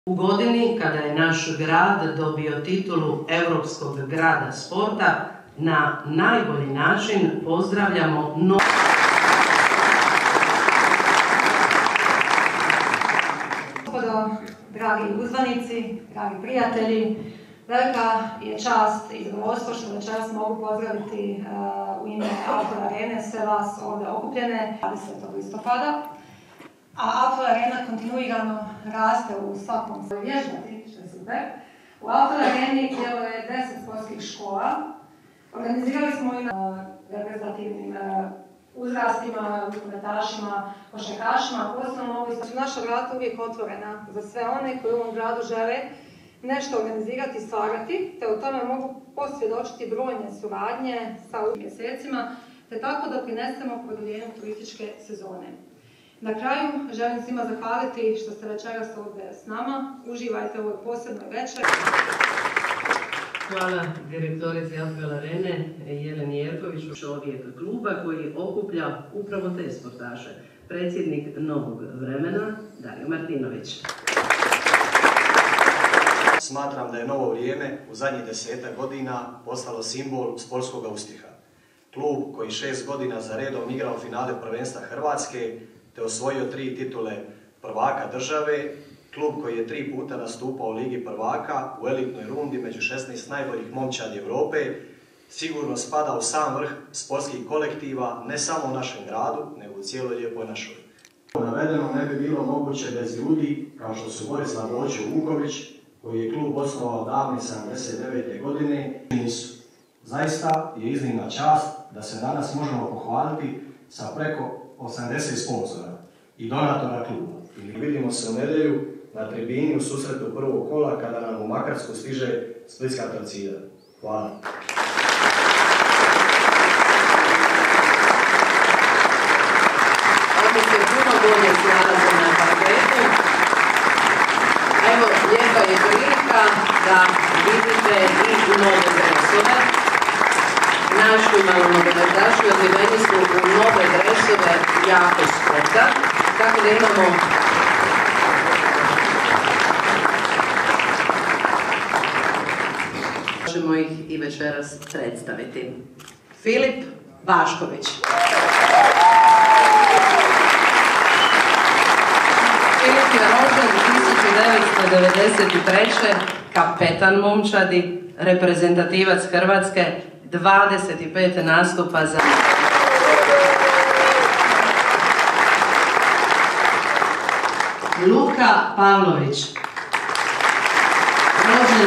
U godini kada je naš grad dobio titulu Europskog grada sporta, na najbolji način pozdravljamo Gospodo, dragi uzvanici, dragi prijatelji, velika je čast i zadovoljstvo što večeras mogu pozdraviti u ime Alfa Arene sve vas ovdje okupljene 20. listopada. A Alfa Arena kontinuirano raste u svakom svoju vježbati, što je super. U Alfa Areni djeluje 10 sportskih škola. Organizirali smo i na reprezentativnim uzrastima, rukometašima, košarkašima, posebno mogu istaći. Naša vrata uvijek otvorena za sve one koji u ovom gradu žele nešto organizirati i stvarati, te u tome mogu posvjedočiti brojne suradnje sa mjesecima, te tako da prinesemo produljenju turističke sezone. Na kraju želim svima zahvaliti što ste večeras ovdje s nama. Uživajte u ovoj posebnoj večeri. Hvala direktorici Alfa Arene Jeleni Jerkoviću, čovjek kluba koji okuplja upravo te sportaše. Predsjednik Novog vremena Dario Martinović. Smatram da je novo vrijeme u zadnjih 10 godina postalo simbol sportskog uspjeha. Klub koji 6 godina za redom igrao finale prvenstva Hrvatske te osvojio 3 titule prvaka države, klub koji je 3 puta nastupao u Ligi prvaka u elitnoj rundi među 16 najboljih momčadi Europe, sigurno spada u sam vrh sportskih kolektiva ne samo u našem gradu, nego u cijeloj lijepoj našoj. Navedeno ne bi bilo moguće bez ljudi kao što su Borislav Vuković, koji je klub osnovao davne 79. godine. Zaista je iznimna čast da se danas možemo pohvaliti sa preko 80 sponzora i donatora kluba. Vidimo se u nedjelju na tribini u susretu prvog kola kada nam u Makarsku stiže splitska Torcida. Hvala. Ovdje se puno bolje snalaze na parketu. Evo, lijepa je prilika da vidite i nove dresove. Naši malonogometaši odjeveni su u nove dresove jako sporta, tako da imamo ćemo ih i večeras predstaviti. Filip Vašković. Filip je rođen 1993. kapetan momčadi, reprezentativac Hrvatske, 25 nastupa za... Luka Pavlović. Rođen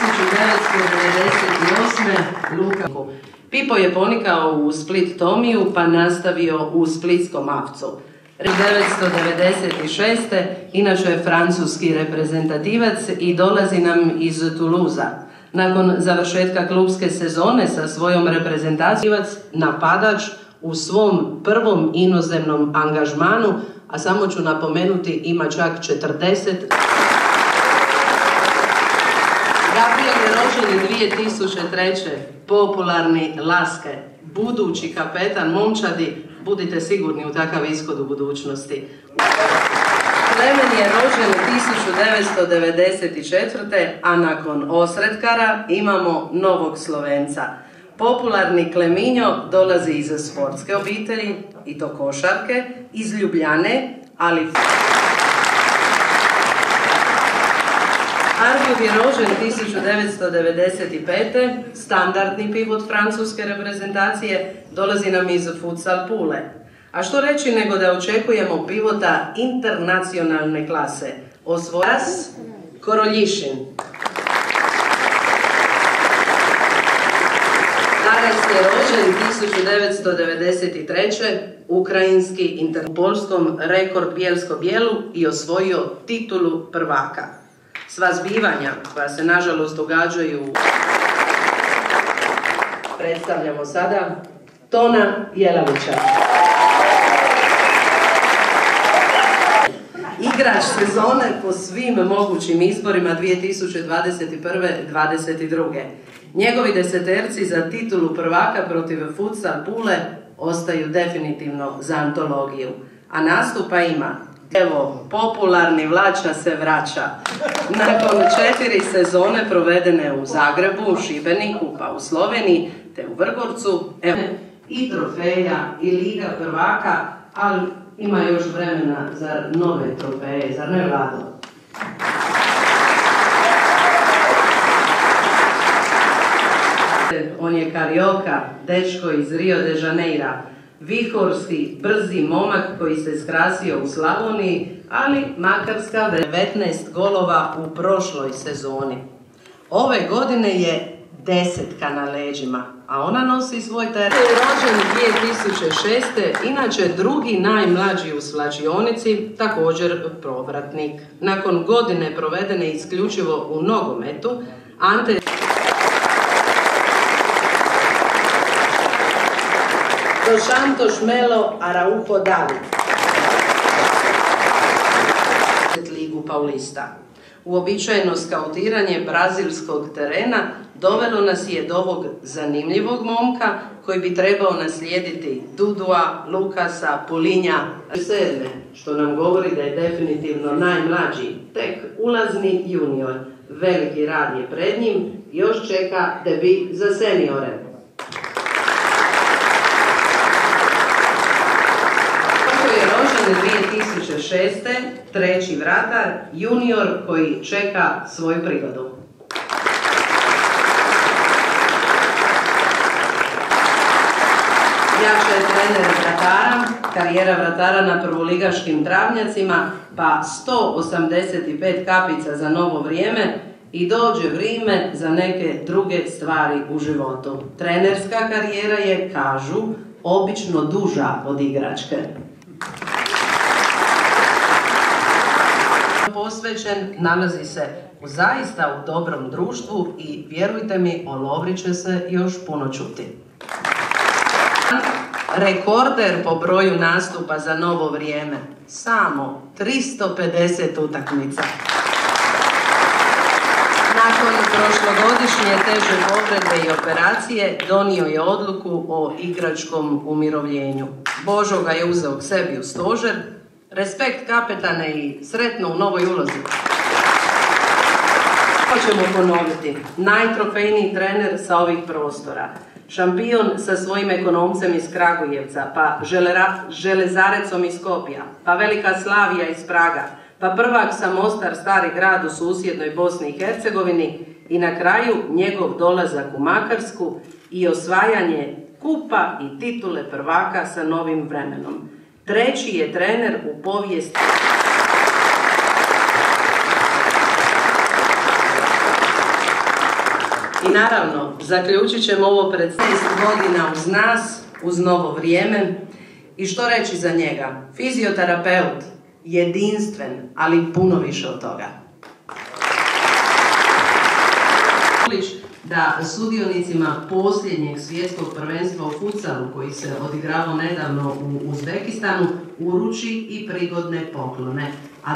1998. Luka. Pipo je ponikao u Split Tomiju pa nastavio u Splitskom Avcu. 1996. inače je francuski reprezentativac i dolazi nam iz Toulouse. Nakon završetka klubske sezone sa svojom reprezentacijom napadač u svom prvom inozemnom angažmanu, a samo ću napomenuti ima čak 40. Gabriel je rođen 2003. Popularni Laske, budući kapetan momčadi, budite sigurni u takav ishod u budućnosti. Klemen je rođen 1994. a nakon Osretkara imamo novog Slovenca. Popularni Kleminjo dolazi iz sportske obitelji, i to košarke, iz Ljubljane, ali... Arviv je rođen 1995. standardni pivot francuske reprezentacije, dolazi nam iz Futsal Pule. A što reći nego da očekujemo pivota internacionalne klase, Osvojas Koroljišin. Taras je rođen 1993. ukrajinski u polskom Rekord Bielsko-Bijelu i osvojio titulu prvaka. Sva zbivanja koja se nažalost događaju predstavljamo sada Tona Jelavića. Igrač sezone po svim mogućim izborima 2021-2022. Njegovi deseterci za titulu prvaka protiv Futsal Pule ostaju definitivno za antologiju, a nastupa ima Evo, popularni Vlača se vraća. Nakon 4 sezone provedene u Zagrebu, Šibeniku, pa u Sloveniji, te u Vrgorcu, evo i trofeja i Liga prvaka, ali ima još vremena za nove trofeje, zar ne, Vlado? On je Carioca, dečko iz Rio de Janeira, vihorski, brzi momak koji se skrasio u Slavoniji, ali Makarska 19 golova u prošloj sezoni. Ove godine je 10 na leđima, a ona nosi svoj teren. Rođen 2006. Inače drugi najmlađi u svlačionici, također povratnik. Nakon godine provedene isključivo u nogometu, Ante Dos Santos Melo Araujo David. Ligu Paulista. Uobičajeno skautiranje brazilskog terena dovelo nas je do ovog zanimljivog momka koji bi trebao naslijediti Dudua, Lukasa, Pulinja. 7. što nam govori da je definitivno najmlađi, tek ulazni junior. Veliki rad je pred njim, još čeka debut za seniore. Je rođen 2006. treći vratar, junior koji čeka svoju prigodu. Jakša je trener vratara, karijera vratara na prvoligaškim travnjacima, pa 185 kapica za novo vrijeme i dođe vrijeme za neke druge stvari u životu. Trenerska karijera je, kažu, obično duža od igračke. Posvećen, nalazi se zaista u dobrom društvu i vjerujte mi, o Lovri će se još puno čuti. Rekorder po broju nastupa za novo vrijeme, samo 350 utakmica. Nakon prošlogodišnje teže povrede i operacije donio je odluku o igračkom umirovljenju. Božo ga je uzeo k sebi u stožer. Respekt kapetane i sretno u novoj ulozi. Hoćemo ponoviti. Najtrofejniji trener sa ovih prostora. Šampion sa svojim ekonomcem iz Kragujevca, pa železarecom iz Skopja, pa Velika Slavija iz Praga, pa prvak sa Mostar Stari Grad u susjednoj Bosni i Hercegovini i na kraju njegov dolazak u Makarsku i osvajanje kupa i titule prvaka sa novim vremenom. Treći je trener u povijesti. I naravno, zaključit ćemo ovo pred 6 godina uz nas, uz novo vrijeme. I što reći za njega? Fizioterapeut, jedinstven, ali puno više od toga. Da sudionicima posljednjeg svjetskog prvenstva u futsalu koji se odigravao nedavno u Uzbekistanu uruči i prigodne poklone.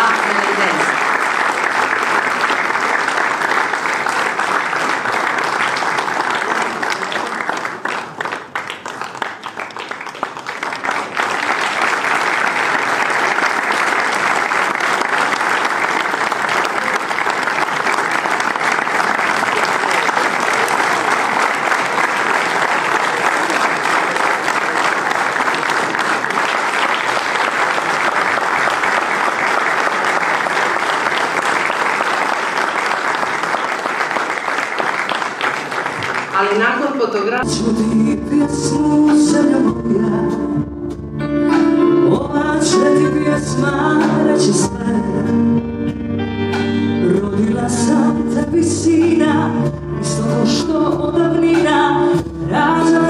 Ali nakon fotografije... Čuti pjesmu, zemlja moja, ova će ti pjesma reći sve. Rodila sam tebi sina, isto što od davnina, rađa